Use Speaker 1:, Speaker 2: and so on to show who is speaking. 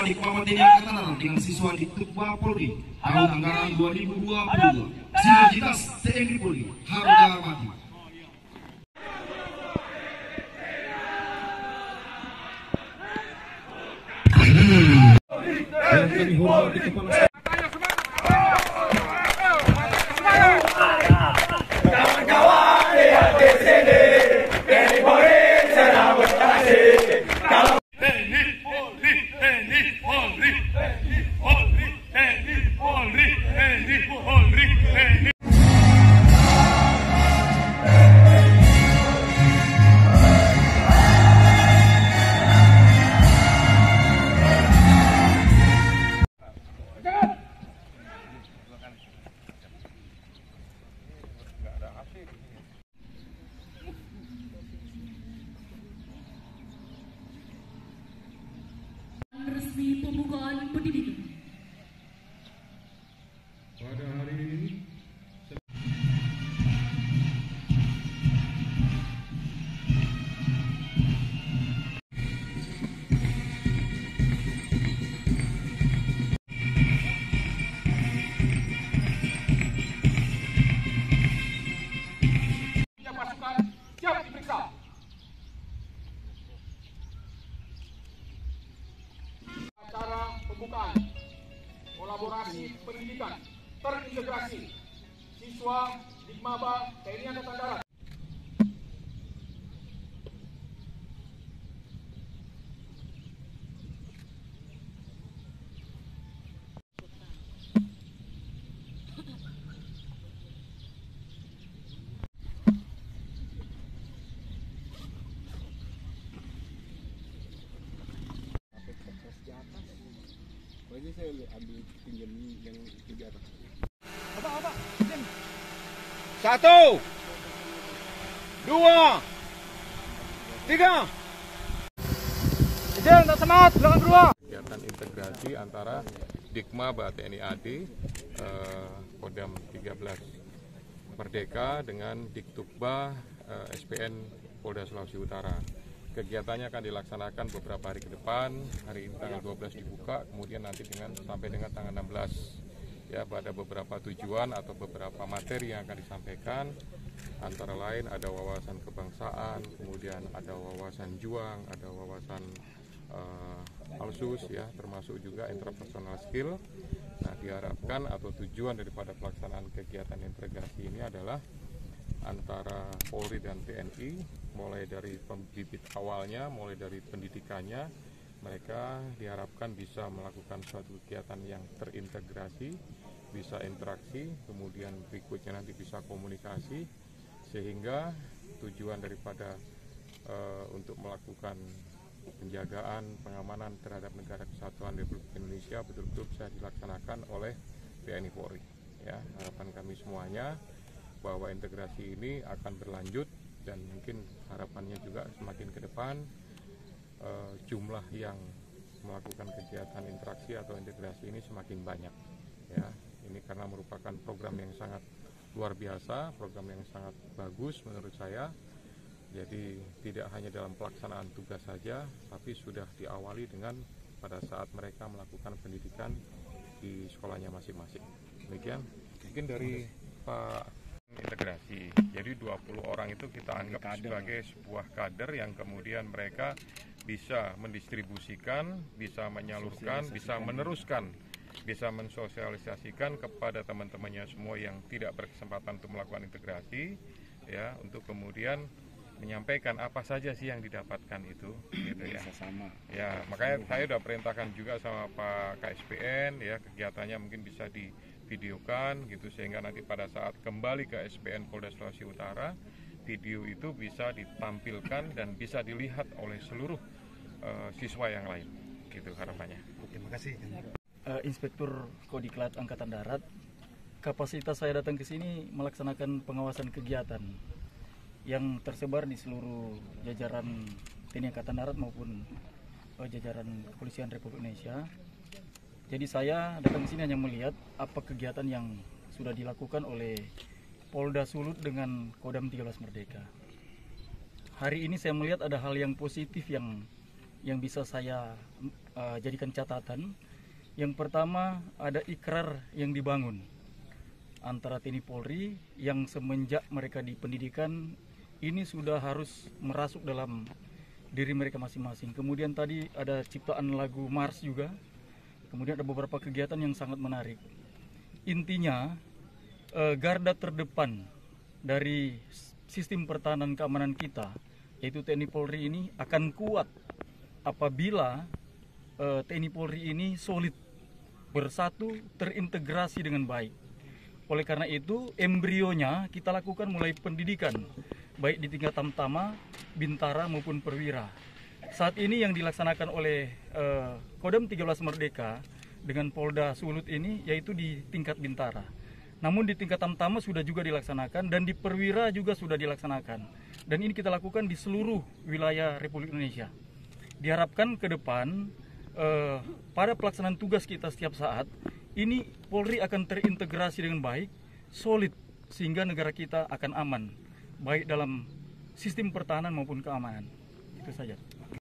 Speaker 1: siswa di Kepala TNI Angkatan Darat dengan siswa di Tukba Polri tahun anggaran 2022. Sinergitas TNI Polri harga mati. Yang kami hormati Kepala
Speaker 2: resmi pembukaan pendidikan.
Speaker 1: pada hari ini
Speaker 3: pasukan siap diperiksa. Acara pembukaan kolaborasi pendidikan terintegrasi siswa Dikmaba TNI Angkatan Darat.
Speaker 4: Ini saya ambil pinjam yang di atas.
Speaker 3: Apa? 1, 2, 3. Izin, tak semangat, belakang kedua.
Speaker 4: Kegiatan integrasi antara Dikmaba TNI AD, Kodam 13 Merdeka dengan Diktukba SPN Polda Sulawesi Utara. Kegiatannya akan dilaksanakan beberapa hari ke depan. Hari ini tanggal 12 dibuka, kemudian nanti sampai dengan tanggal 16. Ya, pada beberapa tujuan atau beberapa materi yang akan disampaikan, antara lain ada wawasan kebangsaan, kemudian ada wawasan juang, ada wawasan alsus, ya, termasuk juga interpersonal skill. Nah, diharapkan atau tujuan daripada pelaksanaan kegiatan integrasi ini adalah antara Polri dan TNI, mulai dari bibit awalnya, mulai dari pendidikannya, mereka diharapkan bisa melakukan suatu kegiatan yang terintegrasi, bisa interaksi, kemudian berikutnya nanti bisa komunikasi, sehingga tujuan daripada untuk melakukan penjagaan, pengamanan terhadap negara kesatuan Republik Indonesia betul-betul bisa dilaksanakan oleh TNI Polri. Ya, harapan kami semuanya bahwa integrasi ini akan berlanjut dan mungkin harapannya juga semakin ke depan jumlah yang melakukan kegiatan interaksi atau integrasi ini semakin banyak. Ya, ini karena merupakan program yang sangat luar biasa, program yang sangat bagus menurut saya. Jadi tidak hanya dalam pelaksanaan tugas saja, tapi sudah diawali dengan pada saat mereka melakukan pendidikan di sekolahnya masing-masing. Demikian. Mungkin dari Pak integrasi. Jadi 20 orang itu kita anggap sebagai sebuah kader yang kemudian mereka bisa mendistribusikan, bisa menyalurkan, bisa meneruskan, bisa mensosialisasikan kepada teman-temannya semua yang tidak berkesempatan untuk melakukan integrasi, ya, untuk kemudian menyampaikan apa saja sih yang didapatkan itu, gitu ya.
Speaker 5: Sama.
Speaker 4: Ya, makanya saya sudah perintahkan juga sama Pak KSPN, ya, kegiatannya mungkin bisa divideokan gitu, sehingga nanti pada saat kembali ke SPN Polda Sulawesi Utara, video itu bisa ditampilkan dan bisa dilihat oleh seluruh siswa yang lain, gitu harapannya.
Speaker 5: Terima kasih.
Speaker 6: Inspektur Kodiklat Angkatan Darat, kapasitas saya datang ke sini melaksanakan pengawasan kegiatan yang tersebar di seluruh jajaran TNI Angkatan Darat maupun jajaran Kepolisian Republik Indonesia. Jadi saya datang ke sini hanya melihat apa kegiatan yang sudah dilakukan oleh Polda Sulut dengan Kodam 13 Merdeka. Hari ini saya melihat ada hal yang positif yang bisa saya jadikan catatan. Yang pertama, ada ikrar yang dibangun antara TNI Polri yang semenjak mereka di pendidikan ini sudah harus merasuk dalam diri mereka masing-masing. Kemudian tadi ada ciptaan lagu Mars juga. Kemudian ada beberapa kegiatan yang sangat menarik. Intinya, garda terdepan dari sistem pertahanan keamanan kita, yaitu TNI Polri ini akan kuat apabila TNI Polri ini solid, bersatu, terintegrasi dengan baik. Oleh karena itu, embrionya kita lakukan mulai pendidikan, baik di tingkat tamtama, bintara maupun perwira. Saat ini yang dilaksanakan oleh Kodam 13 Merdeka dengan Polda Sulut ini yaitu di tingkat bintara. Namun di tingkat tamtama sudah juga dilaksanakan dan di perwira juga sudah dilaksanakan. Dan ini kita lakukan di seluruh wilayah Republik Indonesia. Diharapkan ke depan pada pelaksanaan tugas kita setiap saat, ini Polri akan terintegrasi dengan baik, solid, sehingga negara kita akan aman, baik dalam sistem pertahanan maupun keamanan. Itu saja.